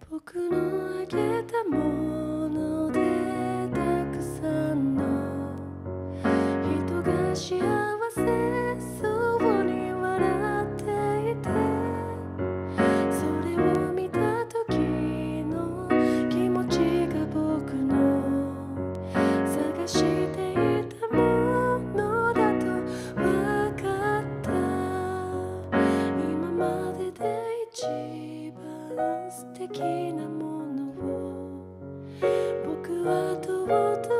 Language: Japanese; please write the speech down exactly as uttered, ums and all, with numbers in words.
僕のあげたものでたくさんの人が幸せそうに笑っていて、それを見た時の気持ちが僕の探していたものだと分かった。今までで一番素敵なものを僕はとうとう